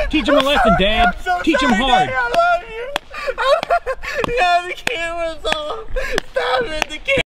Teach him a lesson, Dad. So Teach him hard. Daddy, I love you. Yeah, the camera's off. Stop it, the camera.